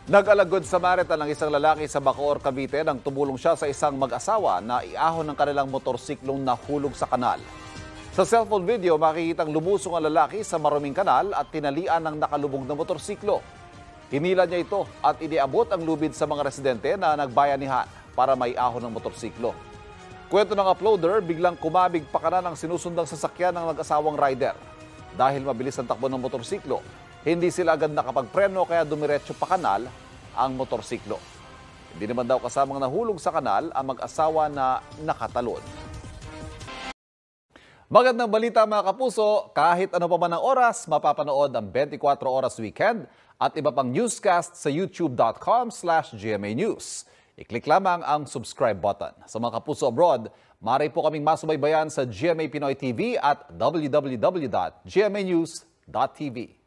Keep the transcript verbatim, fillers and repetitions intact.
Nag-alagod sa Maritan ang isang lalaki sa Bacoor, Cavite nang tumulong siya sa isang mag-asawa na iahon ng kanilang motorsiklong nahulog sa kanal. Sa cellphone video, makikitang lumusong ang lalaki sa maruming kanal at tinalian ng nakalubog na motorsiklo. Hinila niya ito at iniabot ang lubid sa mga residente na nagbayanihan para maiahon ng motorsiklo. Kwento ng uploader, biglang kumabig pa kanan ang sinusundang sasakyan ng nag-asawang rider. Dahil mabilis ang takbo ng motorsiklo, hindi sila agad nakapagpreno kaya dumiretso pa kanal ang motorsiklo. Hindi naman daw kasamang nahulog sa kanal ang mag-asawa na nakatalon. Magandang balita mga kapuso, kahit ano pa man ang oras, mapapanood ang twenty-four Oras Weekend at iba pang newscast sa youtube dot com slash G M A News. I-click lamang ang subscribe button. Sa mga kapuso abroad, maaari po kaming masubaybayan sa G M A Pinoy T V at w w w dot g m a news dot t v.